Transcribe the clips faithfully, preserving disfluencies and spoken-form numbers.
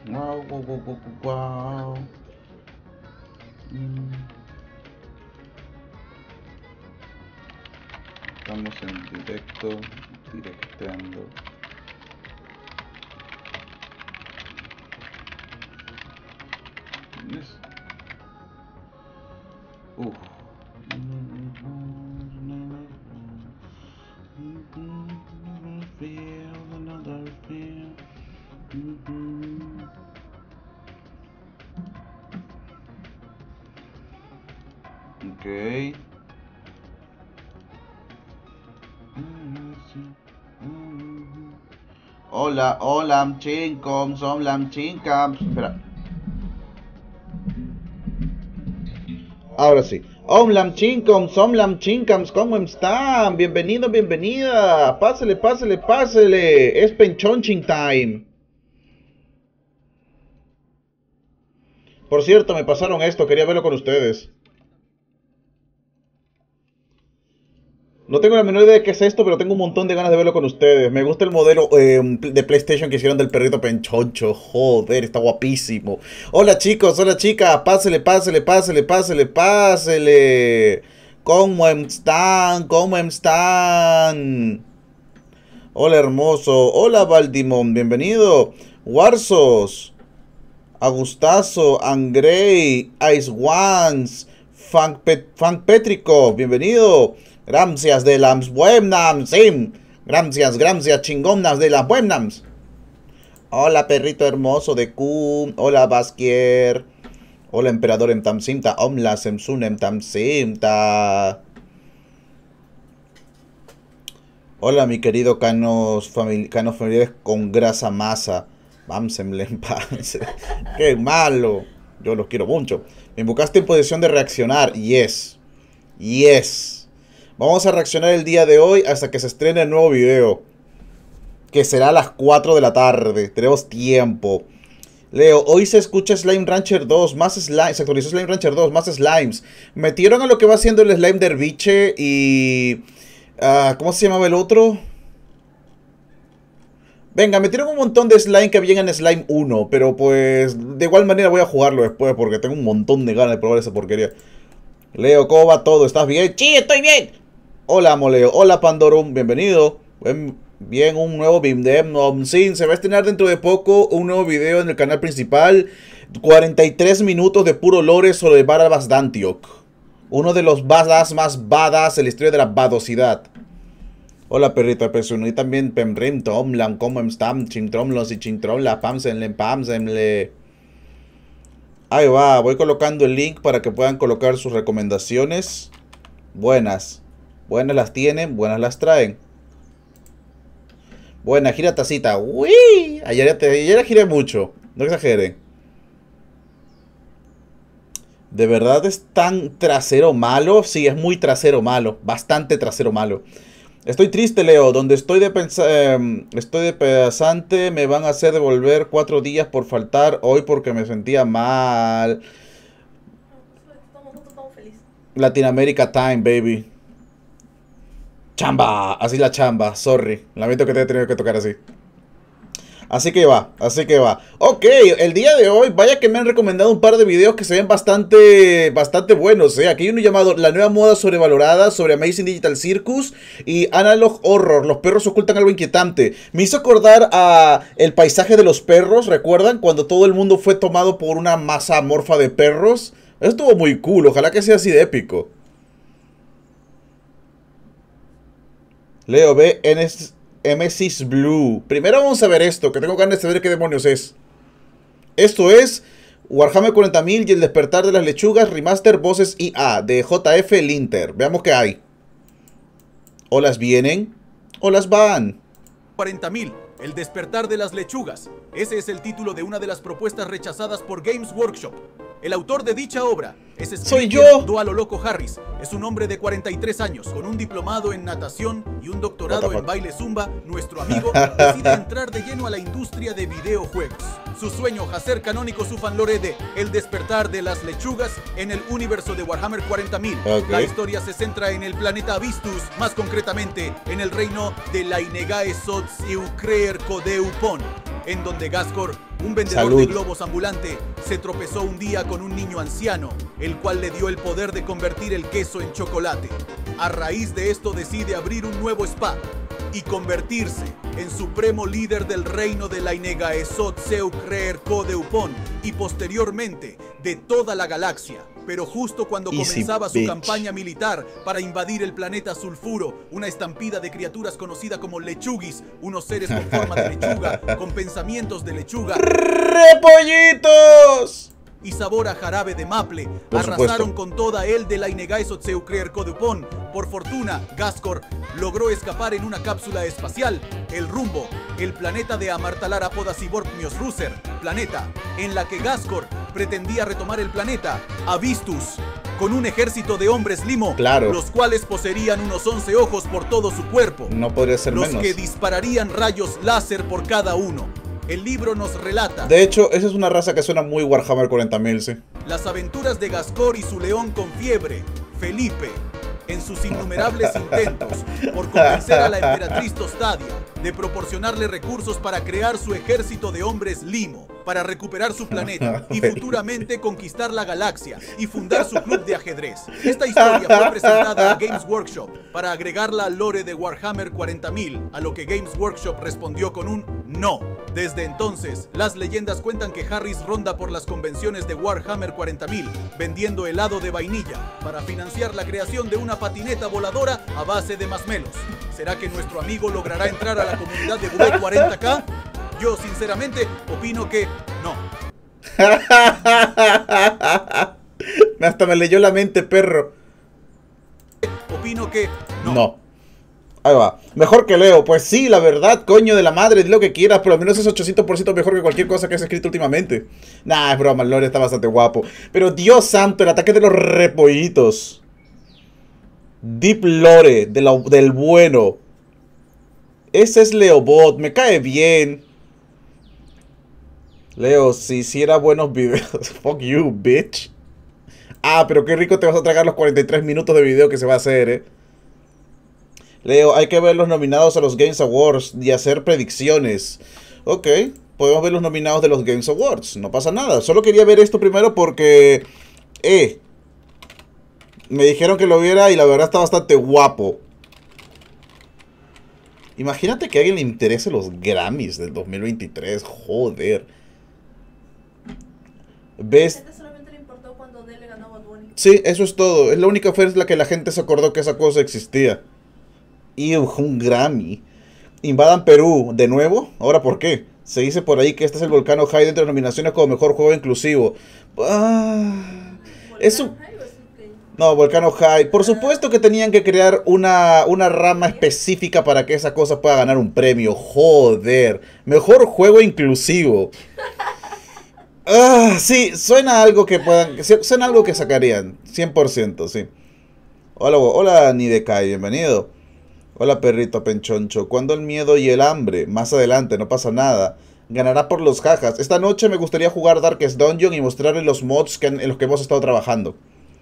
Wow, wow, wow, wow, wow. Mm. Estamos en directo, directeando. Yes. Uf. Ok. Hola, hola, chinkom, som lam chinkam. Espera. Ahora sí. Omlam chinkom, somlam chinkams, ¿cómo están? Bienvenido, bienvenida. Pásele, pásele, pásele. Es penchonching time. Por cierto, me pasaron esto, quería verlo con ustedes. No tengo la menor idea de qué es esto, pero tengo un montón de ganas de verlo con ustedes. Me gusta el modelo eh, de PlayStation que hicieron del perrito penchoncho. Joder, está guapísimo. Hola chicos, hola chicas. Pásele, pásele, pásele, pásele, pásele. ¿Cómo están? ¿Cómo están? Hola hermoso. Hola Valdimón, bienvenido. Warsos. Agustazo, Angrey, Ice Ones, Funk, Pet, Funk Pétrico, bienvenido. Gracias de las buenas, sim. Gracias, gracias, chingonas de las buenas. Hola, perrito hermoso de Q. Hola, Baskier. Hola, emperador en Tamsimta. Omla, Semsun en Tamsimta. Hola, mi querido Canos, famili Canos familiares con grasa masa. Bamsemlen, qué malo. Yo los quiero mucho. Me invocaste en posición de reaccionar. Yes. Yes. Vamos a reaccionar el día de hoy hasta que se estrene el nuevo video. Que será a las cuatro de la tarde. Tenemos tiempo. Leo, hoy se escucha Slime Rancher dos, más slimes. Se actualizó Slime Rancher dos, más slimes. Metieron a lo que va siendo el slime derviche y... Uh, ¿cómo se llamaba el otro? Venga, metieron un montón de slime que había en Slime uno, pero pues de igual manera voy a jugarlo después porque tengo un montón de ganas de probar esa porquería. Leo, ¿cómo va todo? ¿Estás bien? Sí, estoy bien. Hola, Moleo. Hola, Pandorum. Bienvenido. Bien, un nuevo Bimdem. Sí, se va a estrenar dentro de poco un nuevo video en el canal principal. cuarenta y tres minutos de puro lore sobre Barabas Dantiok. Uno de los badass más badass en la historia de la badosidad. Hola perrita, persona. Y también Pemrim, Tomlam, como Stam, Chintromlos y Chintromla, Pamsenle, Pamsenle. Ahí va, voy colocando el link para que puedan colocar sus recomendaciones. Buenas. Buenas las tienen, buenas las traen. Buena, gira tacita. Uy, ayer, ayer giré mucho. No exageren. ¿De verdad es tan trasero malo? Sí, es muy trasero malo. Bastante trasero malo. Estoy triste, Leo. Donde estoy de eh, estoy de pedazante. Me van a hacer devolver cuatro días por faltar hoy porque me sentía mal. Latinoamérica time, baby. Chamba. Así la chamba. Sorry. Lamento que te haya tenido que tocar así. Así que va, así que va. Ok, el día de hoy, vaya que me han recomendado un par de videos que se ven bastante, bastante buenos, ¿eh? Aquí hay uno llamado La nueva moda sobrevalorada, sobre Amazing Digital Circus y Analog Horror, los perros ocultan algo inquietante. Me hizo acordar a el paisaje de los perros, ¿recuerdan? Cuando todo el mundo fue tomado por una masa amorfa de perros. Eso estuvo muy cool, ojalá que sea así de épico. Leo, ve en este... Emesis Blue. Primero vamos a ver esto, que tengo ganas de saber qué demonios es. Esto es Warhammer cuarenta mil y el despertar de las lechugas Remaster Voces I A de J F Linter. Veamos qué hay. Olas vienen, olas van. cuarenta mil, el despertar de las lechugas. Ese es el título de una de las propuestas rechazadas por Games Workshop. El autor de dicha obra es ¡Soy yo! Dualo Loco Harris. Es un hombre de cuarenta y tres años, con un diplomado en natación y un doctorado en baile zumba. Nuestro amigo decide entrar de lleno a la industria de videojuegos. Su sueño, hacer canónico su fanlore de El despertar de las lechugas en el universo de Warhammer cuarenta mil. Okay. La historia se centra en el planeta Vistus, más concretamente en el reino de la Inegae Sots Eucreer Codeupon, en donde Gascor Un vendedor Salud. de globos ambulante se tropezó un día con un niño anciano, el cual le dio el poder de convertir el queso en chocolate. A raíz de esto decide abrir un nuevo spa y convertirse en supremo líder del reino de la Inegaesot Seu Creer Codeupon y posteriormente de toda la galaxia. Pero justo cuando Easy, comenzaba su bitch. campaña militar para invadir el planeta Sulfuro, una estampida de criaturas conocida como lechugis, unos seres con forma de lechuga, con pensamientos de lechuga ¡Repollitos! y sabor a jarabe de maple, Por arrasaron supuesto. con toda el de la Inegaesot Seu Creer Codupon. Por fortuna, Gascor logró escapar en una cápsula espacial. El rumbo, el planeta de Amartalar Apodasiborpmios Russer, planeta en la que Gascor pretendía retomar el planeta Avistus, con un ejército de hombres limo, Claro. los cuales poseerían unos once ojos por todo su cuerpo, No podría ser los menos. que dispararían rayos láser por cada uno. El libro nos relata De hecho, esa es una raza que suena muy Warhammer cuarenta mil, sí. las aventuras de Gascor y su león con fiebre, Felipe, en sus innumerables intentos por convencer a la emperatriz Tostadia de proporcionarle recursos para crear su ejército de hombres limo, para recuperar su planeta y futuramente conquistar la galaxia y fundar su club de ajedrez. Esta historia fue presentada a Games Workshop para agregarla al lore de Warhammer cuarenta mil, a lo que Games Workshop respondió con un no. Desde entonces, las leyendas cuentan que Harris ronda por las convenciones de Warhammer cuarenta mil, vendiendo helado de vainilla para financiar la creación de una patineta voladora a base de masmelos. ¿Será que nuestro amigo logrará entrar a la comunidad de Google cuarenta K? Yo, sinceramente, opino que no. Hasta me leyó la mente, perro. Opino que no. No. Ahí va. Mejor que Leo. Pues sí, la verdad, coño de la madre, di lo que quieras, pero al menos es ochocientos por ciento mejor que cualquier cosa que has escrito últimamente. Nah, es broma, el lore está bastante guapo. Pero Dios santo, el ataque de los repollitos. Deep Lore, de la- del bueno. Ese es Leobot, me cae bien. Leo, si hiciera buenos videos. Fuck you, bitch. Ah, pero qué rico te vas a tragar los cuarenta y tres minutos de video que se va a hacer, eh. Leo, hay que ver los nominados a los Games Awards y hacer predicciones. Ok, podemos ver los nominados de los Games Awards. No pasa nada. Solo quería ver esto primero porque... Eh... Me dijeron que lo viera y la verdad está bastante guapo. Imagínate que a alguien le interese los Grammys del dos mil veintitrés. Joder. ¿Ves? Solamente le importó cuando Dele ganó a Bad Bunny. Sí, eso es todo. Es la única vez en la que la gente se acordó que esa cosa existía. Y un Grammy. Invadan Perú. ¿De nuevo? ¿Ahora por qué? Se dice por ahí que este es el Volcano High dentro de nominaciones como mejor juego inclusivo. Ah, es un... No, Volcano High. Por supuesto que tenían que crear una, una rama específica para que esa cosa pueda ganar un premio. Joder. Mejor juego inclusivo. Ah, sí, suena algo que puedan... Suena algo que sacarían. cien por ciento, sí. Hola, hola Nidekai, bienvenido. Hola perrito penchoncho. ¿Cuándo el miedo y el hambre? Más adelante, no pasa nada. Ganará por los jajas. Esta noche me gustaría jugar Darkest Dungeon y mostrarles los mods que han- en los que hemos estado trabajando.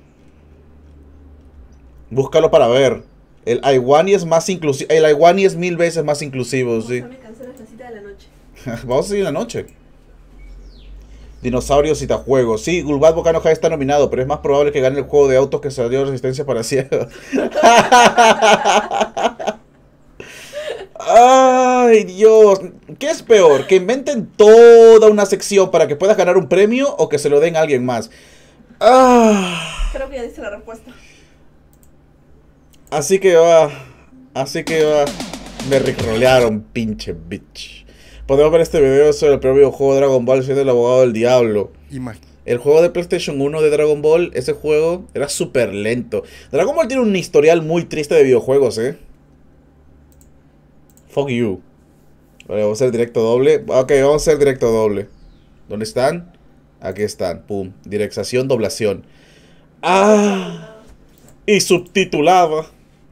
Búscalo para ver. El Iwani es más inclusivo. El Iwani es mil veces más inclusivo, sí. Me cancelas la cita de la noche. Vamos a seguir en la noche. Dinosaurios y Tajuegos. Sí, Gulbat Volcano High está nominado, pero es más probable que gane el juego de autos que salió Resistencia para ciegos. Ay, Dios. ¿Qué es peor? ¿Que inventen toda una sección para que puedas ganar un premio o que se lo den a alguien más? Ah. Creo que ya diste la respuesta. Así que va. Así que va. Me rickrolearon, pinche bitch. Podemos ver este video sobre el propio juego de Dragon Ball siendo el abogado del diablo. El juego de PlayStation uno de Dragon Ball, ese juego era súper lento. Dragon Ball tiene un historial muy triste de videojuegos, eh. Fuck you. Vale, vamos a hacer directo doble. Ok, vamos a hacer directo doble. ¿Dónde están? Aquí están. Pum. Dirección, doblación. Ah. Y subtitulada.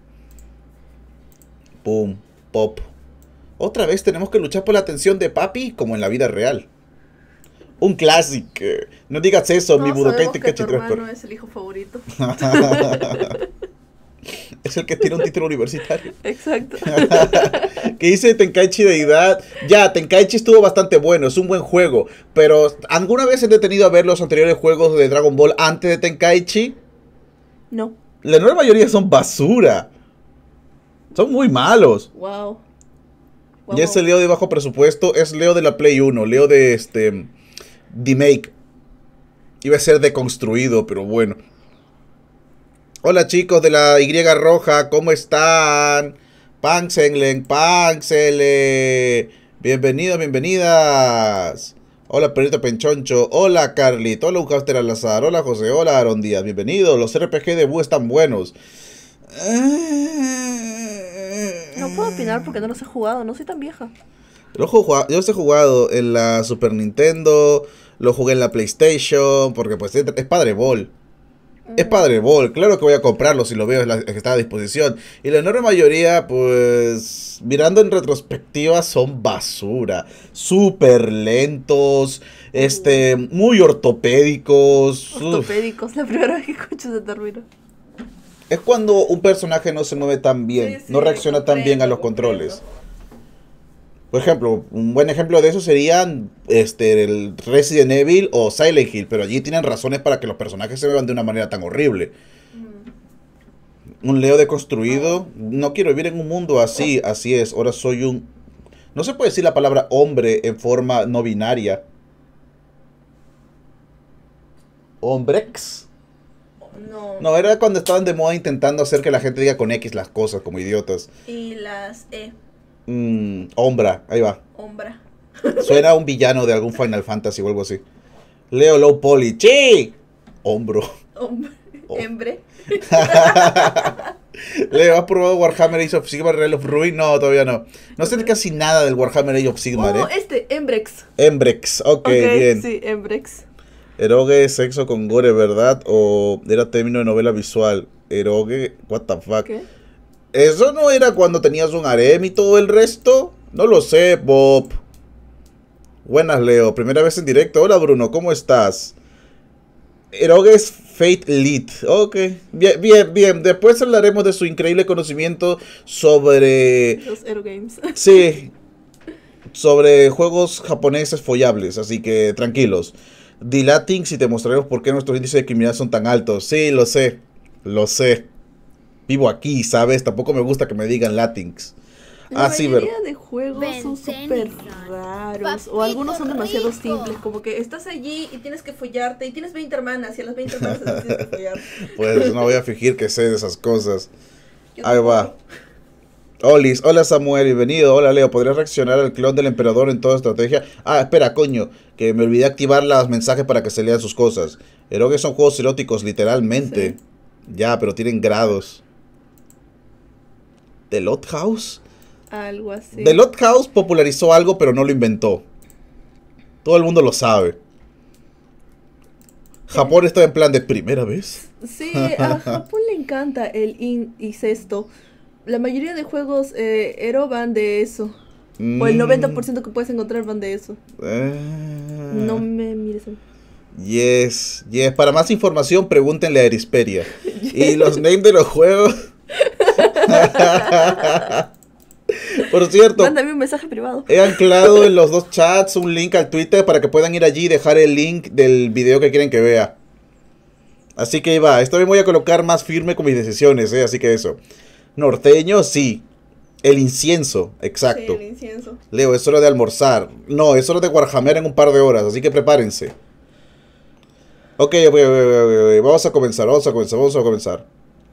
Pum. Pop. Otra vez tenemos que luchar por la atención de papi como en la vida real. Un clásico. No digas eso, mi Todos Budokai sabemos que tu Tenkaichi tres. hermano es el hijo favorito. Es el que tiene un título universitario. Exacto. Que dice Tenkaichi Deidad. Ya, Tenkaichi estuvo bastante bueno, es un buen juego. Pero, ¿alguna vez he detenido a ver los anteriores juegos de Dragon Ball antes de Tenkaichi? No. La enorme mayoría son basura. Son muy malos. Wow. Y ese Leo de bajo presupuesto es Leo de la Play uno. Leo de este... D-Make. Iba a ser deconstruido, pero bueno. Hola chicos de la Y roja, ¿cómo están? Panxenlen, Panxele. Bienvenidos, bienvenidas. Hola Perrito Penchoncho. Hola Carlito. Hola Ucaster Alazar. Hola José. Hola Aaron Díaz. Bienvenidos. Los R P G de Buu están buenos. No puedo opinar porque no los he jugado. No soy tan vieja. Yo los he jugado en la Super Nintendo. Lo jugué en la PlayStation. Porque pues es Padre Ball. Es Padre Ball, claro que voy a comprarlo si lo veo en la, que está a disposición. Y la enorme mayoría, pues, mirando en retrospectiva, son basura. Súper lentos, este, muy ortopédicos. Ortopédicos, uf. La primera vez que escucho ese término. Es cuando un personaje no se mueve tan bien, sí, sí, no reacciona comprendo, tan bien a los comprendo. controles. Por ejemplo, un buen ejemplo de eso serían este, el Resident Evil o Silent Hill, pero allí tienen razones para que los personajes se muevan de una manera tan horrible. Mm. Un Leo deconstruido, no quiero vivir en un mundo así, así es, ahora soy un... No se puede decir la palabra hombre en forma no binaria. Hombrex. No. No, era cuando estaban de moda intentando hacer que la gente diga con X las cosas, como idiotas. Y las E. Mmm, Ombra, ahí va. Ombra. Suena a un villano de algún Final Fantasy o algo así. Leo Low Poly. ¡Sí! Hombro. Hombre. Oh. Hembre. Leo, ¿has probado Warhammer Age of Sigmar Realm of Ruin? No, todavía no. No sé casi nada del Warhammer Age of Sigmar, oh, ¿eh? este, Embrex. Embrex, ok, okay, bien. Sí, Embrex. Eroge, sexo con gore, ¿verdad? O era término de novela visual. Eroge, what the fuck. ¿Qué? ¿Eso no era cuando tenías un harem y todo el resto? No lo sé, Bob. Buenas, Leo. Primera vez en directo. Hola, Bruno. ¿Cómo estás? Eroge's Fate Lead. Ok. Bien, bien, bien. Después hablaremos de su increíble conocimiento sobre... Los Erogames. Sí. Sobre juegos japoneses follables. Así que tranquilos. Dilatings y te mostraremos por qué nuestros índices de criminalidad son tan altos. Sí, lo sé. Lo sé. Vivo aquí, ¿sabes? Tampoco me gusta que me digan Latins. La ah, sí, mayoría pero... de juegos son súper raros. O algunos son demasiado simples. Como que estás allí y tienes que follarte. Y tienes veinte hermanas. Y a las veinte hermanas las tienes que follar. Pues no voy a fingir que sé de esas cosas. Ahí va. Olis, hola Samuel, bienvenido. Hola Leo, ¿podrías reaccionar al clon del emperador en toda estrategia? Ah, espera, coño, que me olvidé activar los mensajes para que se lean sus cosas. Eroge son juegos eróticos, literalmente. Sí. Ya, pero tienen grados. ¿The Lot House? Algo así. The Lot House popularizó algo, pero no lo inventó. Todo el mundo lo sabe. Japón está en plan de primera vez. Sí, a Japón le encanta el incesto. La mayoría de juegos eh, Ero van de eso. Mm. O el noventa por ciento que puedes encontrar van de eso. Eh. No me mires a mí. Yes, yes. Para más información, pregúntenle a Erisperia. Yes. Y los names de los juegos. Por cierto, mándame un mensaje privado. He anclado en los dos chats un link al Twitter para que puedan ir allí y dejar el link del video que quieren que vea. Así que ahí va. Esta vez voy a colocar más firme con mis decisiones, ¿eh? Así que eso. Norteño, sí. El incienso, exacto. Sí, el incienso. Leo, es hora de almorzar. No, es hora de Warhammer en un par de horas, así que prepárense. Ok, ok, ok, ok, ok. Vamos a comenzar, vamos a comenzar, vamos a comenzar.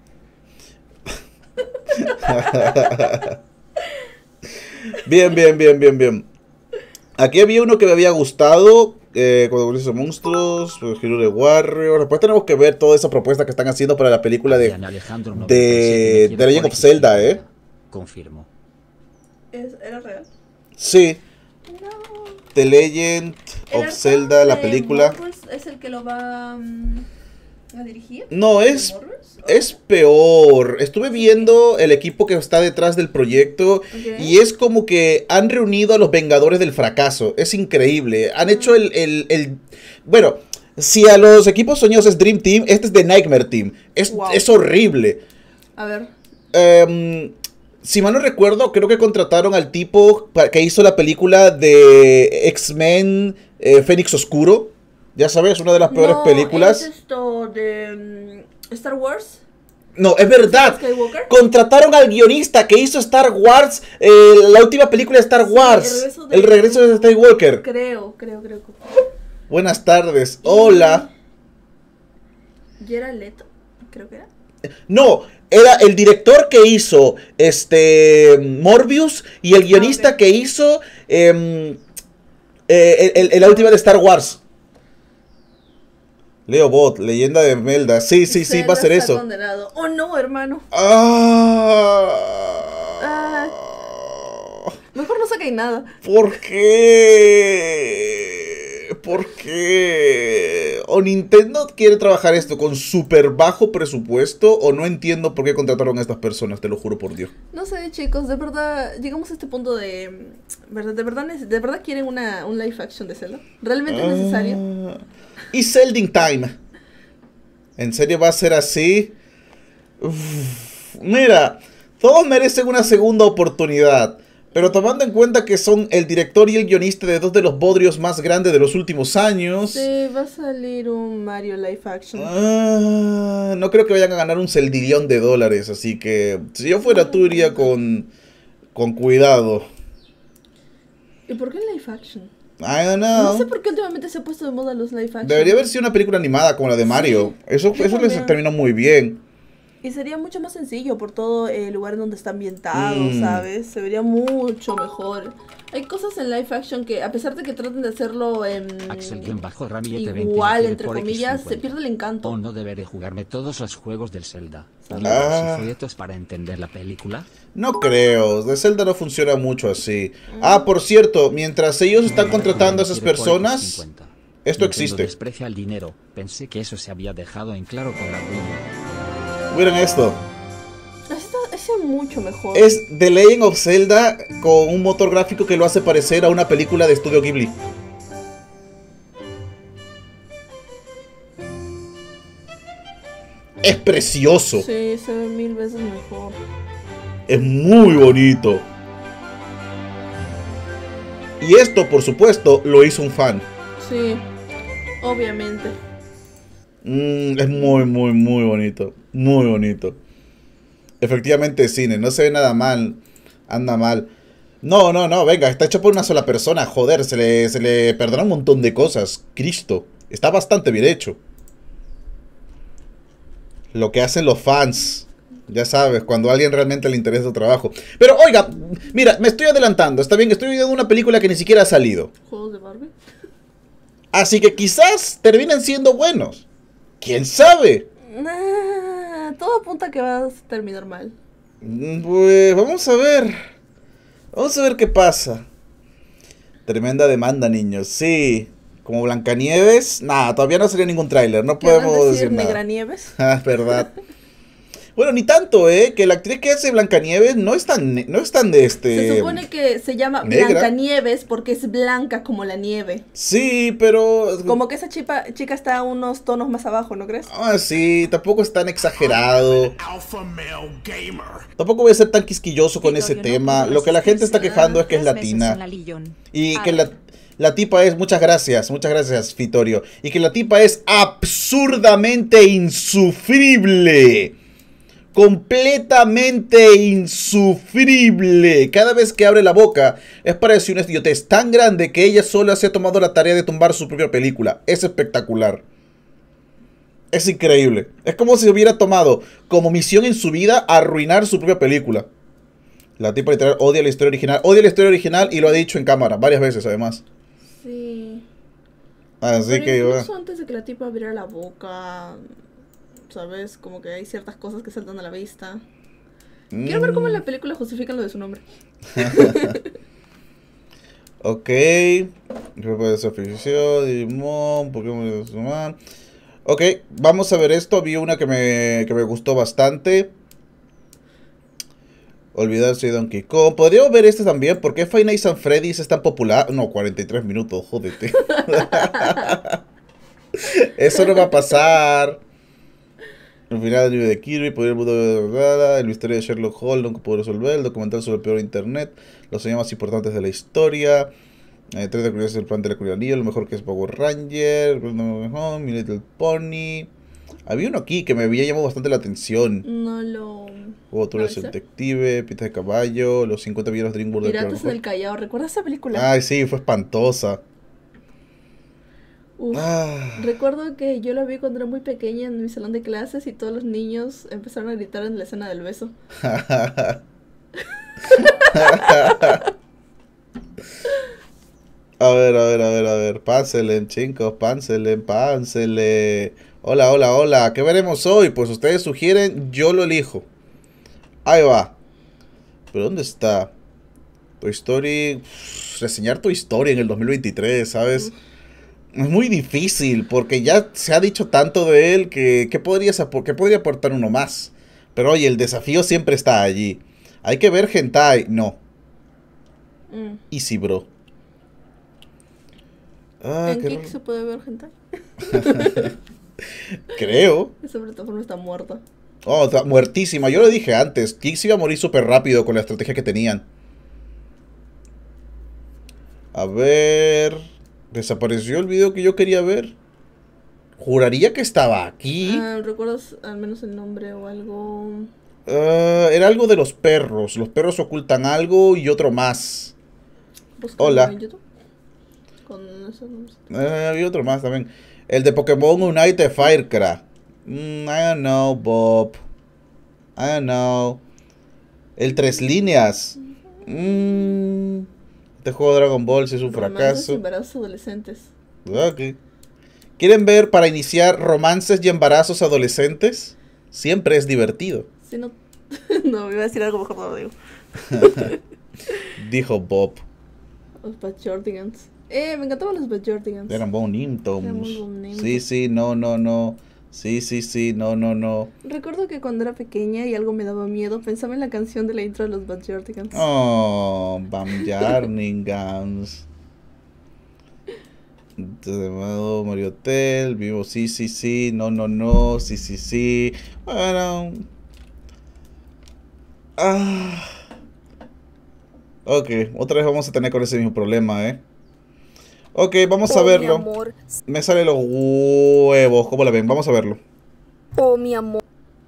Bien, bien, bien, bien, bien. Aquí había uno que me había gustado. Eh, cuando hizo monstruos, Hero de Warrior. Después tenemos que ver toda esa propuesta que están haciendo para la película de de, de Legend of Zelda, ¿eh? Confirmo. ¿Es, ¿Era real? Sí. No. The Legend of Zelda, la película. ¿Es el que lo va um, a dirigir? No, es... Es peor. Estuve viendo el equipo que está detrás del proyecto, okay, y es como que han reunido a los Vengadores del fracaso. Es increíble. Han uh-huh. hecho el, el, el... Bueno, si a los equipos soñados es Dream Team, este es The Nightmare Team. Es, wow. es horrible. A ver. Eh, si mal no recuerdo, creo que contrataron al tipo que hizo la película de X-Men eh, Fénix Oscuro. Ya sabes, una de las peores no, películas. ¿Es esto de um, Star Wars? No, es verdad. ¿Skywalker? Contrataron al guionista que hizo Star Wars, eh, la última película de Star Sí, Wars. el regreso de- El regreso de Skywalker. Creo, creo, creo. que- Buenas tardes. Hola. Jared Leto, creo que era. No, era el director que hizo este Morbius y el guionista ok. que hizo em, eh, el, el- la última de Star Wars. Leo Bot, leyenda de Melda. Sí, sí, sí, va a ser Zelda está eso. condenado. Oh no, hermano. Ah, Mejor no saquen nada. ¿por qué? ¿Por qué? ¿O Nintendo quiere trabajar esto con súper bajo presupuesto? ¿O no entiendo por qué contrataron a estas personas? Te lo juro por Dios. No sé, chicos, de verdad, llegamos a este punto de... ¿verdad? ¿De verdad, neces- de verdad quieren una, un live action de Zelda? ¿Realmente es necesario? Ah, y Zelding Time. ¿En serio va a ser así? Uf, mira, todos merecen una segunda oportunidad. Pero tomando en cuenta que son el director y el guionista de dos de los bodrios más grandes de los últimos años. Sí, va a salir un Mario live action. ah, no creo que vayan a ganar un celdillón de dólares. Así que si yo fuera tú iría con, con cuidado. ¿Y por qué live action? I don't know. No sé por qué últimamente se ha puesto de moda los live action. Debería haber sido una película animada como la de Mario. Eso, yo eso les también. terminó muy bien. Y sería mucho más sencillo por todo el lugar en donde está ambientado, Mm. ¿sabes? Se vería mucho mejor. Hay cosas en live action que, a pesar de que traten de hacerlo en Axel-Ramiete igual, entre por comillas, X se cincuenta. pierde el encanto. ¿O no deberé jugarme todos los juegos del Zelda? Ah. ¿Libros y folletos para entender la película? No creo, de Zelda no funciona mucho así. Ah, por cierto, mientras ellos están contratando a esas personas, esto Nintendo existe. desprecia el dinero. Pensé que eso se había dejado en claro con la Wii U. Miren esto, Está, es mucho mejor. es The Legend of Zelda con un motor gráfico que lo hace parecer a una película de Estudio Ghibli. Es precioso, Sí, se ve mil veces mejor. es muy bonito. Y esto, por supuesto, lo hizo un fan. Sí, obviamente. Mm, es muy, muy, muy bonito. Muy bonito. Efectivamente, cine. No se ve nada mal. Anda mal. No, no, no. Venga, está hecho por una sola persona. Joder, se le, se le perdona un montón de cosas. Cristo. Está bastante bien hecho. Lo que hacen los fans. Ya sabes, cuando a alguien realmente le interesa tu trabajo. Pero oiga, mira, me estoy adelantando. Está bien, estoy viendo una película que ni siquiera ha salido. ¿Juegos de Barbie? Así que quizás terminen siendo buenos. ¿Quién sabe? Nah, todo apunta a que va a terminar mal. Pues vamos a ver. Vamos a ver qué pasa. Tremenda demanda, niños. Sí. Como Blancanieves. Nada, todavía no salió ningún tráiler. No ¿Querrán podemos decir decir nada. Negranieves? Ah, es verdad. Bueno, ni tanto, ¿eh? Que la actriz que hace Blancanieves no es tan, no es tan de este... Se supone que se llama negra. Blancanieves porque es blanca como la nieve. Sí, pero... Como que esa chica, chica está unos tonos más abajo, ¿no crees? Ah, sí, tampoco es tan exagerado. Alpha male gamer. Tampoco voy a ser tan quisquilloso con ese Vittorio, no tema. puedo Lo que la gente está resistirse. quejando es que es Tres meses en latina. la Lillón. Y Ah. que la, la tipa es, muchas gracias, muchas gracias, Vittorio. Y que la tipa es absurdamente insufrible. Completamente insufrible. Cada vez que abre la boca es para decir una idiotez tan grande que ella sola se ha tomado la tarea de tumbar su propia película. Es espectacular. Es increíble. Es como si hubiera tomado como misión en su vida arruinar su propia película. La tipa literal odia la historia original. Odia la historia original y lo ha dicho en cámara varias veces además. Sí. Así Pero que incluso bueno. antes de que la tipa abriera la boca, ¿sabes? Como que hay ciertas cosas que saltan a la vista. Quiero ver cómo en la película justifican lo de su nombre. Ok. Repuesto oficio. Digimon. Pokémon. Suman. Ok, vamos a ver esto. Vi una que me, que me gustó bastante. Olvidarse de Donkey Kong. Podríamos ver este también. ¿Por qué Five Nights at Freddy's es tan popular? No, cuarenta y tres minutos, jódete. Eso no va a pasar. El final del libro de Kirby, poder el mundo de verdad, el misterio de Sherlock Holmes, nunca pudo resolver, el documental sobre el peor internet, los años más importantes de la historia, eh, tres de curiosidades del plan de la curiosidad, lo mejor que es Power Ranger, My Little Pony. Había uno aquí que me había llamado bastante la atención. No lo... Hugo Tour es el detective, Pitas de caballo, los cincuenta villanos de Dreamworld. Piratas en el Callao, ¿recuerdas esa película? Ay, sí, fue espantosa. Uf, Ah. Recuerdo que yo la vi cuando era muy pequeña en mi salón de clases y todos los niños empezaron a gritar en la escena del beso. A ver, a ver, a ver, a ver. Pánselen, chicos, pánselen, pánselen. Hola, hola, hola. ¿Qué veremos hoy? Pues ustedes sugieren, yo lo elijo. Ahí va. ¿Pero dónde está? Toy Story... Uf, reseñar Toy Story en el dos mil veintitrés, ¿sabes? Es muy difícil, porque ya se ha dicho tanto de él que... ¿Qué, podrías, ¿qué podría aportar uno más? Pero oye, el desafío siempre está allí. ¿Hay que ver hentai? No. Mm. Easy, bro. Ah, ¿En qué Kik raro. se puede ver hentai? Creo. Esa plataforma está muerta. Oh, está muertísima. Yo lo dije antes. Kix iba a morir súper rápido con la estrategia que tenían. A ver... Desapareció el video que yo quería ver. Juraría que estaba aquí. Ah, ¿recuerdas al menos el nombre o algo? Uh, era algo de los perros. Los perros ocultan algo y otro más. Búscalo Hola. en YouTube. Con esos nombres. Uh, había otro más también. El de Pokémon Unite Firecraft. Mm, I don't know, Bob. I don't know. El Tres Líneas. Mm, este juego de Dragon Ball sí es un Romances y fracaso. embarazos adolescentes. Ok. ¿Quieren ver para iniciar romances y embarazos adolescentes? Siempre es divertido. Si no... no, iba a decir algo mejor, no lo digo. Dijo Bob. Los Backyardigans. Eh, me encantaban los Backyardigans. Eran bonitos. Eran muy bonitos. Sí, sí, no, no, no. Sí, sí, sí, no, no, no. Recuerdo que cuando era pequeña y algo me daba miedo, pensaba en la canción de la intro de los Backyardigans. Oh, Bamjarningans. Llamado Mario Hotel, vivo, sí, sí, sí, no, no, no, sí, sí, sí. Bueno. Ah. Ok, otra vez vamos a tener con ese mismo problema, ¿eh? Ok, vamos a Oh, mi verlo. amor. Me salen los huevos, ¿cómo la ven? Vamos a verlo. Oh, mi amor.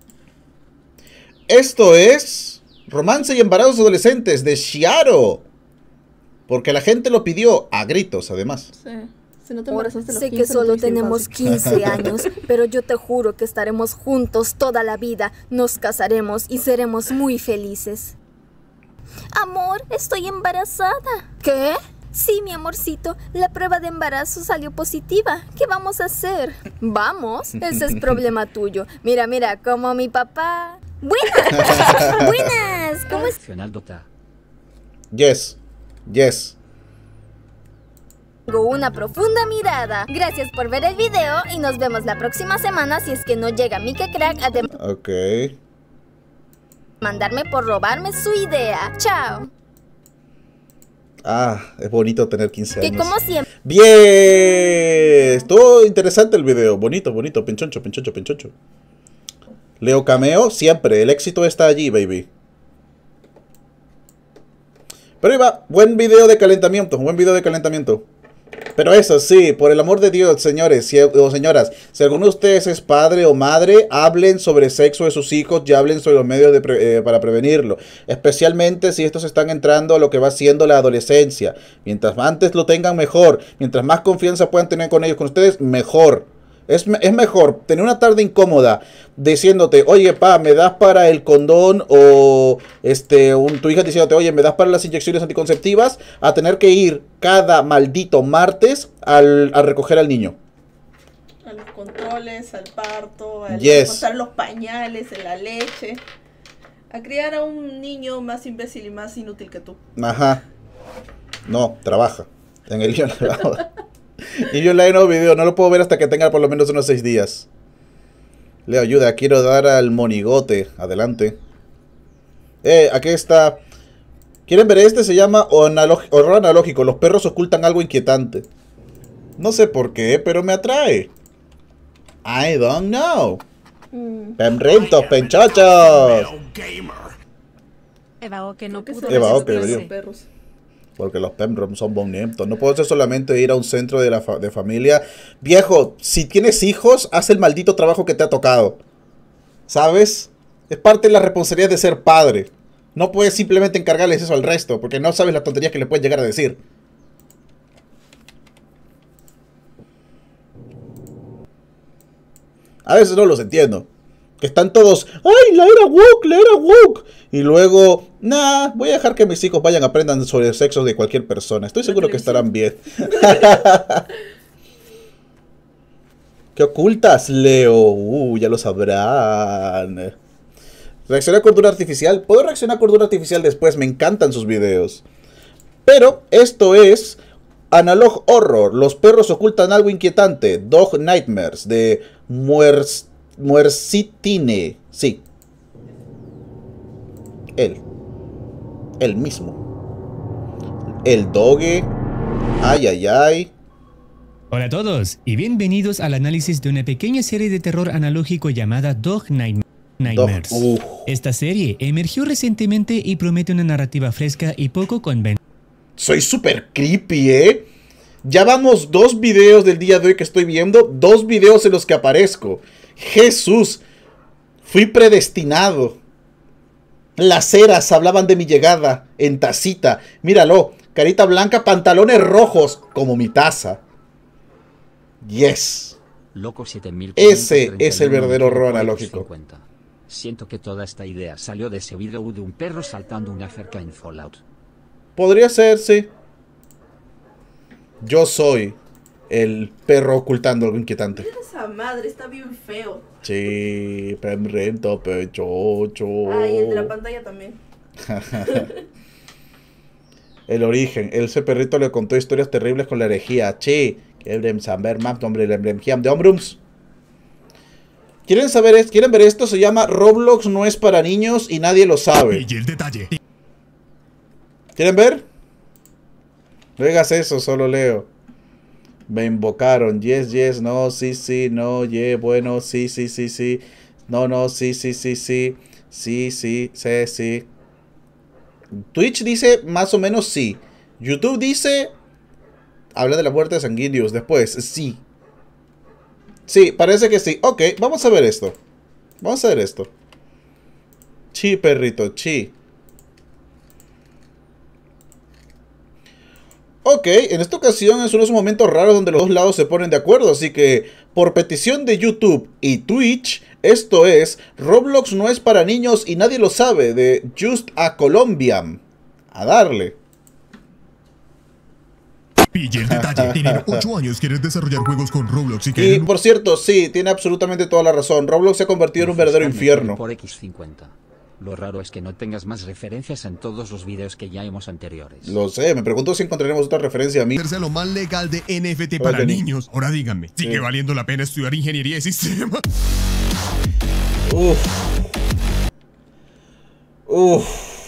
Esto es Romance y Embarazos Adolescentes de Shiaro. Porque la gente lo pidió a gritos, además. Sí. Si no te Amor, embarazaste a los sé que quince, no solo tuviste tenemos infancia. quince años, pero yo te juro que estaremos juntos toda la vida. Nos casaremos y seremos muy felices. Amor, estoy embarazada. ¿Qué? Sí, mi amorcito, la prueba de embarazo salió positiva. ¿Qué vamos a hacer? Vamos, ese es problema tuyo. Mira, mira, como mi papá. Buenas, buenas. ¿Cómo es? Nacional Dota. Yes, yes. Tengo una profunda mirada. Gracias por ver el video y nos vemos la próxima semana si es que no llega Mika Crack a Ok. demandarme por robarme su idea. Chao. Ah, es bonito tener quince Que años. como siempre. Bien. Estuvo interesante el video. Bonito, bonito. Penchoncho, penchoncho, penchoncho. Leo Cameo, siempre. El éxito está allí, baby. Pero ahí va. Buen video de calentamiento. Buen video de calentamiento. Pero eso sí, por el amor de Dios, señores si, o señoras, si alguno de ustedes es padre o madre, hablen sobre sexo de sus hijos y hablen sobre los medios de pre, eh, para prevenirlo. Especialmente si estos están entrando a lo que va siendo la adolescencia. Mientras antes lo tengan, mejor. Mientras más confianza puedan tener con ellos, con ustedes, mejor. Es, es mejor tener una tarde incómoda diciéndote, oye, pa, ¿me das para el condón? O este, un, tu hija diciéndote, oye, ¿me das para las inyecciones anticonceptivas? A tener que ir cada maldito martes al, a recoger al niño. A los controles, al parto, al Yes. pasar los pañales, en la leche. A criar a un niño más imbécil y más inútil que tú. Ajá. No, trabaja. En el guión. Y yo le nuevo video, no lo puedo ver hasta que tenga por lo menos unos seis días. Leo, ayuda, quiero dar al monigote. Adelante. Eh, aquí está. ¿Quieren ver este? Se llama horror analógico. Los perros ocultan algo inquietante. No sé por qué, pero me atrae. I don't know. Mm. Pemrentos, penchachos. Eva que no Que pudo son Eva esos Oque, tres yo. perros. Porque los Pemrom son bonitos. No puedo ser solamente ir a un centro de, la fa de familia. Viejo, si tienes hijos, haz el maldito trabajo que te ha tocado. ¿Sabes? Es parte de la responsabilidad de ser padre. No puedes simplemente encargarles eso al resto, porque no sabes las tonterías que le puedes llegar a decir. A veces no los entiendo. Que están todos, ¡ay, la era woke, la era woke! Y luego, nah, voy a dejar que mis hijos vayan, aprendan sobre el sexo de cualquier persona. Estoy seguro que estarán bien. ¿Qué ocultas, Leo? Uh, ya lo sabrán. ¿Reaccionar a cordura artificial? Puedo reaccionar a cordura artificial después, me encantan sus videos. Pero esto es Analog Horror. Los perros ocultan algo inquietante. Dog Nightmares de Muers, Muercitine. Sí. Él. Él mismo. El doge. Ay, ay, ay. Hola a todos y bienvenidos al análisis de una pequeña serie de terror analógico llamada Dog Nightmares. Nightmares. Dog, uh. Esta serie emergió recientemente y promete una narrativa fresca y poco convencional. Soy súper creepy, ¿eh? Ya vamos dos videos del día de hoy que estoy viendo. Dos videos en los que aparezco. Jesús. Fui predestinado. Las ceras hablaban de mi llegada en tacita. Míralo. Carita blanca, pantalones rojos. Como mi taza. Yes. Loco siete mil Ese es el verdadero horror analógico. cincuenta. Siento que toda esta idea salió de ese video de un perro saltando una cerca en Fallout. Podría ser, sí. Yo soy el perro ocultando algo inquietante. Mira esa madre, está bien feo. Sí, Pemrento, pechocho. Ah, y el de la pantalla también. El origen. Ese perrito le contó historias terribles con la herejía. Che, que saber más nombre de Ombrums. ¿Quieren saber esto? ¿Quieren ver esto? Se llama Roblox no es para niños y nadie lo sabe. Y el detalle. ¿Quieren ver? No digas eso, solo leo. Me invocaron. Yes, yes, no, sí, sí, no, yeah, bueno, sí, sí, sí, sí. No, no, sí, sí, sí, sí. Sí, sí, sí, sí. Twitch dice más o menos sí. YouTube dice... Habla de la muerte de Sanguinius después. Sí. Sí, parece que sí. Ok, vamos a ver esto. Vamos a ver esto. Chi, perrito, chi. Ok, en esta ocasión es uno de esos momentos raros donde los dos lados se ponen de acuerdo. Así que, por petición de YouTube y Twitch, esto es Roblox no es para niños y nadie lo sabe, de Just a Colombian. A darle. Pille el detalle. Tienen ocho años, quieren desarrollar juegos con Roblox y Y quieren... por cierto, sí, tiene absolutamente toda la razón. Roblox se ha convertido en un verdadero infierno. Por equis cincuenta. Lo raro es que no tengas más referencias en todos los videos que ya hemos anteriores. Lo sé, me pregunto si encontraremos otra referencia a mí. hacerse lo más legal de N F T para Ok. niños. Ahora díganme, ¿sigue Sí. valiendo la pena estudiar ingeniería de sistemas? Uf. Uf.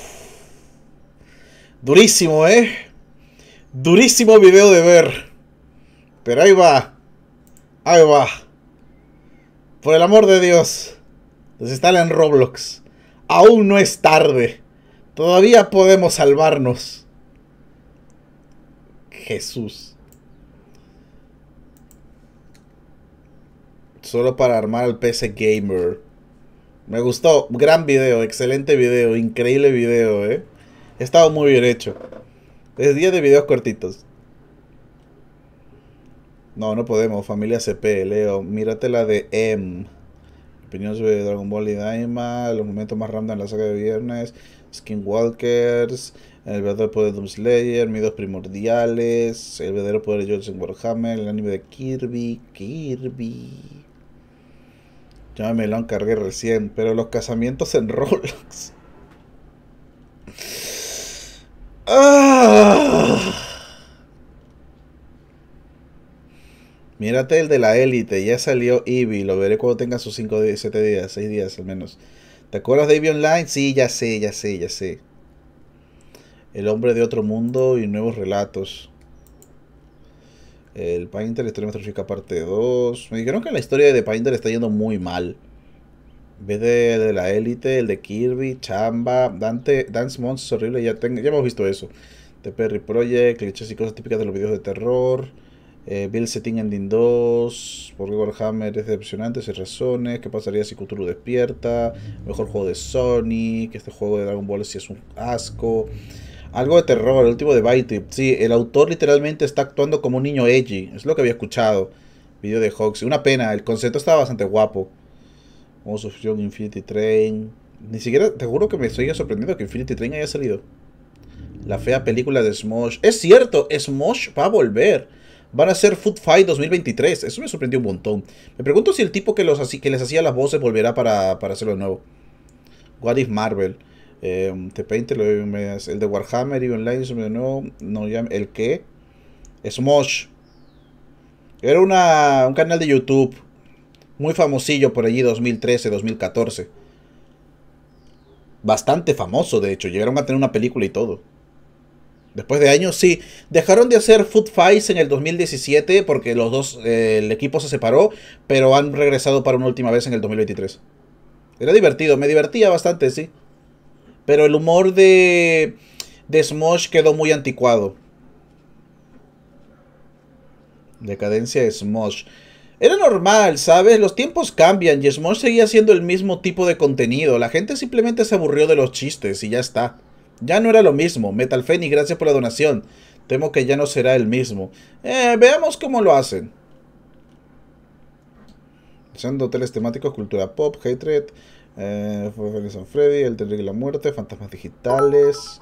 Durísimo, ¿eh? Durísimo video de ver. Pero ahí va. Ahí va. Por el amor de Dios. Desinstalen Roblox. Aún no es tarde. Todavía podemos salvarnos. Jesús. Solo para armar al P C Gamer. Me gustó. Gran video. Excelente video. Increíble video, eh. Estaba muy bien hecho. Es día de videos cortitos. No, no podemos. Familia C P, Leo. Mírate la de M. Opinión sobre Dragon Ball y Daima. Los momentos más random en la saga de viernes. Skinwalkers. El verdadero poder de Doom Slayer. Midos primordiales. El verdadero poder de George Warhammer. El anime de Kirby. Kirby. Ya me lo encargué recién. Pero los casamientos en Roblox. Ah. Mírate el de la élite, ya salió Eevee, lo veré cuando tenga sus cinco, siete días, seis días al menos. ¿Te acuerdas de Eevee Online? Sí, ya sé, ya sé, ya sé. El hombre de otro mundo y nuevos relatos. El Painter, la historia metafísica parte dos. Me dijeron que la historia de Painter está yendo muy mal. En vez de, de la Élite, el de Kirby, Chamba, Dante, Dance Monsters, horrible, ya, tengo, ya hemos visto eso. The Perry Project, clichés y cosas típicas de los videos de terror. Eh, Build Setting Ending dos, porque Warhammer es decepcionante, sin razones. ¿Qué pasaría si Cthulhu despierta? Mejor juego de Sonic, este juego de Dragon Ball sí es un asco. Algo de terror, el último de Byte. Sí, el autor literalmente está actuando como un niño edgy, es lo que había escuchado. Video de Hoxie, una pena, el concepto estaba bastante guapo. Como sufrió Infinity Train. Ni siquiera, te juro que me estoy sorprendiendo que Infinity Train haya salido. La fea película de Smosh. Es cierto, Smosh va a volver. Van a hacer Food Fight dos mil veintitrés. Eso me sorprendió un montón. Me pregunto si el tipo que, los, que les hacía las voces volverá para, para hacerlo de nuevo. What if Marvel? Eh, The Painter, el de Warhammer y Online. No, no, ya, ¿el qué? Smosh. Era una, un canal de YouTube muy famosillo por allí, dos mil trece, dos mil catorce. Bastante famoso, de hecho. Llegaron a tener una película y todo. Después de años, sí. Dejaron de hacer Food Fights en el dos mil diecisiete porque los dos, eh, el equipo se separó, pero han regresado para una última vez en el dos mil veintitrés. Era divertido, me divertía bastante, sí. Pero el humor de, de Smosh quedó muy anticuado. Decadencia de Smosh. Era normal, ¿sabes? Los tiempos cambian y Smosh seguía siendo el mismo tipo de contenido. La gente simplemente se aburrió de los chistes y ya está. Ya no era lo mismo. Metal Phoenix, gracias por la donación. Temo que ya no será el mismo. Eh, veamos cómo lo hacen. Usando hoteles temáticos, cultura pop, hatred, eh, San Freddy, el Terrible y la Muerte, fantasmas digitales.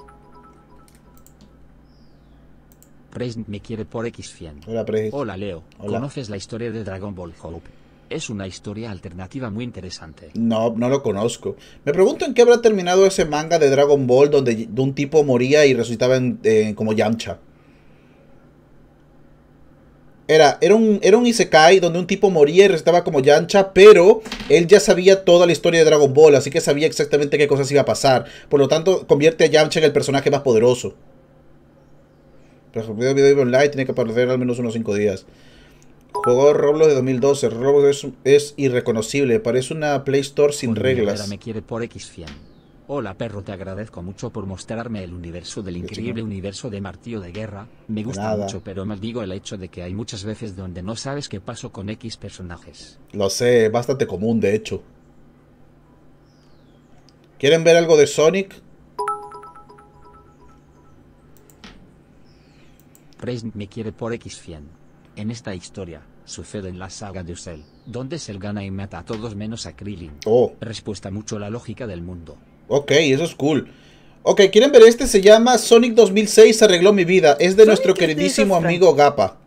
President me quiere por X cien. Hola, President. Hola, Leo. Hola. ¿Conoces la historia de Dragon Ball Hope? Es una historia alternativa muy interesante. No, no lo conozco. Me pregunto en qué habrá terminado ese manga de Dragon Ball donde un tipo moría y resucitaba en, eh, como Yamcha. Era, era, un, era un Isekai donde un tipo moría y resucitaba como Yamcha, pero él ya sabía toda la historia de Dragon Ball, así que sabía exactamente qué cosas iba a pasar. Por lo tanto, convierte a Yamcha en el personaje más poderoso. Pero el video online tiene que aparecer al menos unos cinco días. Juego Roblox de dos mil doce. Roblox es, es irreconocible. Parece una Play Store sin Con reglas. me quiere por X cien. Hola perro, te agradezco mucho por mostrarme el universo del increíble universo de Martillo de Guerra. Me gusta Nada. mucho, pero maldigo el hecho de que hay muchas veces donde no sabes qué pasó con X personajes. Lo sé, bastante común de hecho. ¿Quieren ver algo de Sonic? President me quiere por X cien. En esta historia, sucede en la saga de Cell, donde Cell gana y mata a todos menos a Krillin. Oh. Respuesta mucho la lógica del mundo. Ok, eso es cool. Ok, ¿quieren ver este? Se llama Sonic dos mil seis arregló mi vida. Es de Sonic nuestro es de queridísimo esos amigo Gappa.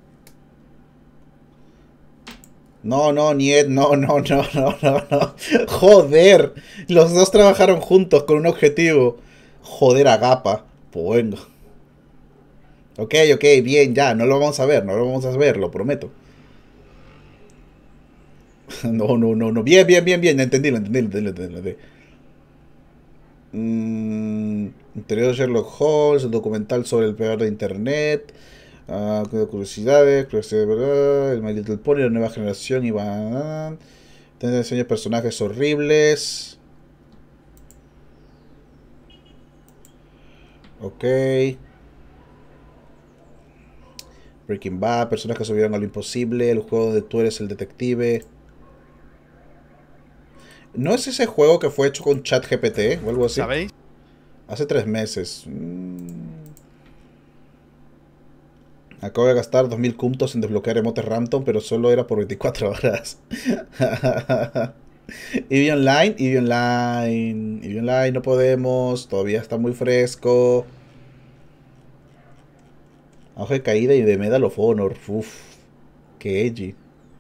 No, no, Niet, no, no, no, no, no, no. Joder. Los dos trabajaron juntos con un objetivo. Joder a Gappa. Pues venga. Ok, ok, bien, ya, no lo vamos a ver, no lo vamos a ver, lo prometo. No, no, no, no, bien, bien, bien, bien, entendí, lo entendí, lo entendí, lo entendí, lo entendí. Mm, interior de Sherlock Holmes, el documental sobre el peor de internet, uh, curiosidades, curiosidades de verdad, el My Little Pony, la nueva generación y van... Tiene diseño de personajes horribles. Ok. Breaking Bad, personas que sobrevivieron a lo imposible, el juego de tú eres el detective. ¿No es ese juego que fue hecho con ChatGPT o algo así? ¿Sabéis? Hace tres meses. Mm. Acabo de gastar dos mil puntos en desbloquear emotes random, pero solo era por veinticuatro horas. Eevee Online, Eevee Online, Eevee Online no podemos, todavía está muy fresco. Ajo de caída y de Medal of Honor. Uff, qué edgy.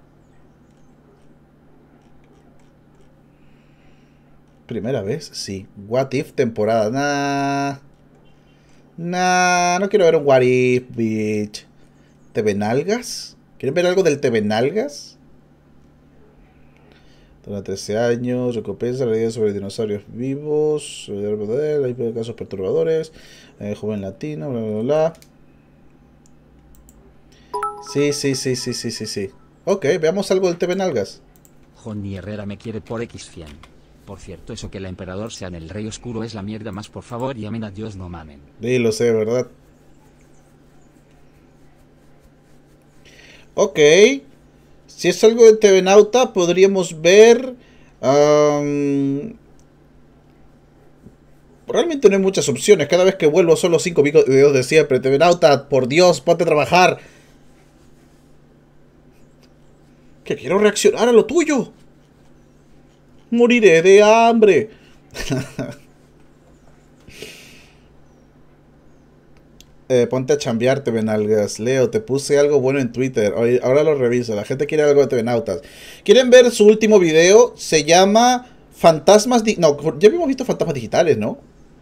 ¿Primera vez? Sí. What If temporada. Nah. Nah, no quiero ver un What If, bitch. ¿T V Nalgas? ¿Quieren ver algo del T V Nalgas? Toma trece años, recompensa, la idea sobre dinosaurios vivos, hay casos perturbadores, eh, joven latino, bla, bla, bla. Sí, sí, sí, sí, sí, sí, sí. Ok, veamos algo del T V Nalgas. Johnny Herrera me quiere por X cien. Por cierto, eso que el emperador sea en el rey oscuro es la mierda más, por favor, y amen a Dios, no mamen. Sí, lo sé, ¿verdad? Ok. Si es algo de T V Nauta, podríamos ver... Um, realmente no hay muchas opciones. Cada vez que vuelvo solo cinco videos de siempre. T V Nauta, por Dios, ponte a trabajar. Que quiero reaccionar a lo tuyo. Moriré de hambre. eh, ponte a chambear, T V Nalgas. Leo, te puse algo bueno en Twitter. Ahora lo reviso. La gente quiere algo de T V Nautas. ¿Quieren ver su último video? Se llama Fantasmas... Di no, ya habíamos visto Fantasmas Digitales, ¿no?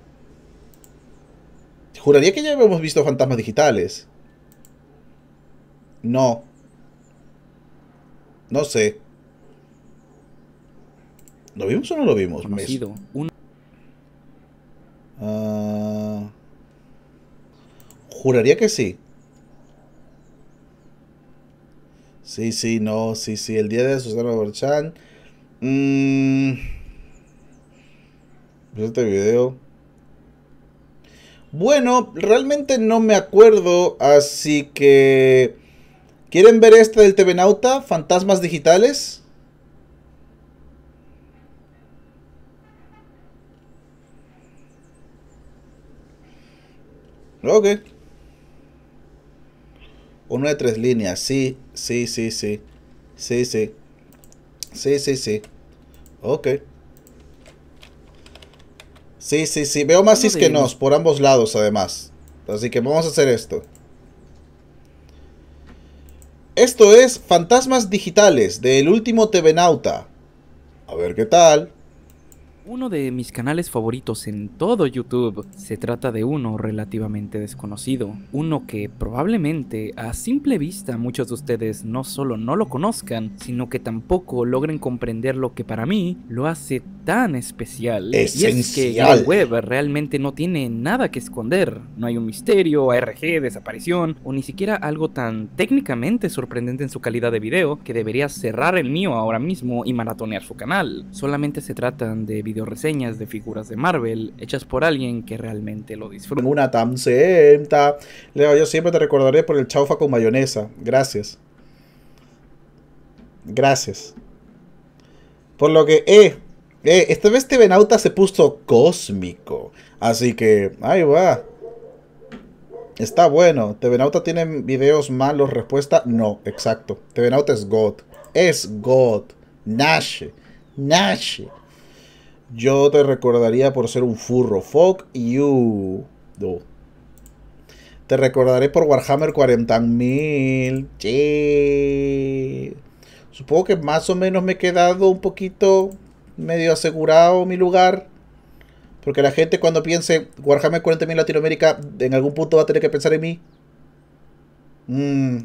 Juraría que ya habíamos visto Fantasmas Digitales. No. No sé. ¿Lo vimos o no lo vimos? Conocido. Un... Uh, juraría que sí. Sí, sí, no, sí, sí. El día de Susana Borchan. Mmm. Este video. Bueno, realmente no me acuerdo. Así que... ¿Quieren ver este del T V Nauta? Fantasmas Digitales. Ok. Uno de tres líneas. Sí, sí, sí, sí. Sí, sí. Sí, sí, sí. Ok. Sí, sí, sí. Veo más sis que nos por ambos lados, además. Así que vamos a hacer esto. Esto es Fantasmas Digitales del último T V Nauta. A ver qué tal. Uno de mis canales favoritos en todo YouTube. Se trata de uno relativamente desconocido, uno que probablemente a simple vista muchos de ustedes no solo no lo conozcan, sino que tampoco logren comprender lo que para mí lo hace tan especial. Esencial. Y es que la web realmente no tiene nada que esconder, no hay un misterio, A R G, desaparición, o ni siquiera algo tan técnicamente sorprendente en su calidad de video que debería cerrar el mío ahora mismo y maratonear su canal. Solamente se tratan de videos reseñas de figuras de Marvel hechas por alguien que realmente lo disfruta. Una tamsenta. Leo, yo siempre te recordaré por el chaufa con mayonesa. Gracias. Gracias. Por lo que, eh, eh, esta vez T V Nauta se puso cósmico. Así que, ahí va. Está bueno. T V Nauta tiene videos malos. Respuesta, no, exacto. T V Nauta es God. Es God. Nash. Nash. Yo te recordaría por ser un furro. Fuck you. No. Te recordaré por Warhammer cuarenta mil. Sí. Supongo que más o menos me he quedado un poquito medio asegurado mi lugar. Porque la gente cuando piense Warhammer cuarenta mil Latinoamérica, en algún punto va a tener que pensar en mí. Mm.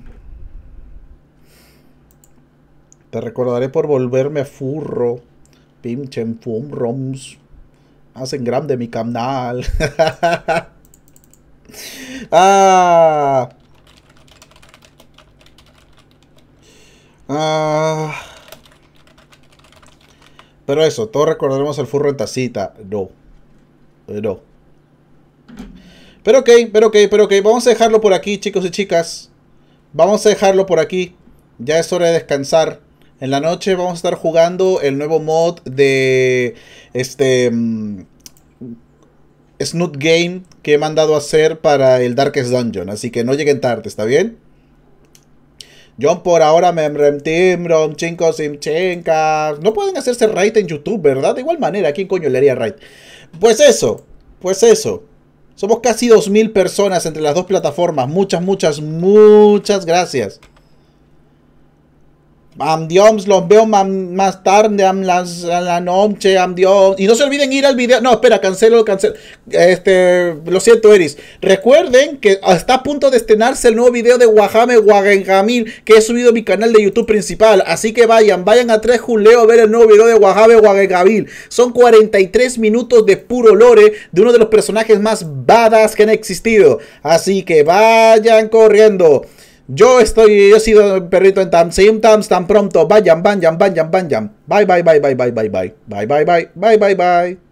Te recordaré por volverme furro. Pinchen fumroms. Hacen grande mi canal. ah. Ah. Pero eso, todos recordaremos al furro en tacita. No. No. Pero ok, pero ok, pero ok. Vamos a dejarlo por aquí, chicos y chicas. Vamos a dejarlo por aquí. Ya es hora de descansar. En la noche vamos a estar jugando el nuevo mod de este um, Snoot Game que he mandado a hacer para el Darkest Dungeon. Así que no lleguen tarde, ¿está bien? Yo por ahora me remtimbrom, chincos y chincas. No pueden hacerse raid en YouTube, ¿verdad? De igual manera, ¿a quién coño le haría raid? Pues eso, pues eso. Somos casi dos mil personas entre las dos plataformas. Muchas, muchas, muchas gracias. Am Dios, los veo más tarde, am las, a la noche, am Dios. Y no se olviden ir al video. No, espera, cancelo, cancelo. Este, lo siento, Eris. Recuerden que está a punto de estrenarse el nuevo video de Wahame Wagengamil que he subido a mi canal de YouTube principal. Así que vayan, vayan a tres Juleo a ver el nuevo video de Wahame Wagengamil. Son cuarenta y tres minutos de puro lore de uno de los personajes más badass que han existido. Así que vayan corriendo. Yo estoy, yo he sido el perrito en Tam Sim Tams tan pronto. Vayan, vayan, vayan, vayan. Bye, bye, bye, bye, bye, bye, bye. Bye, bye, bye, bye, bye, bye.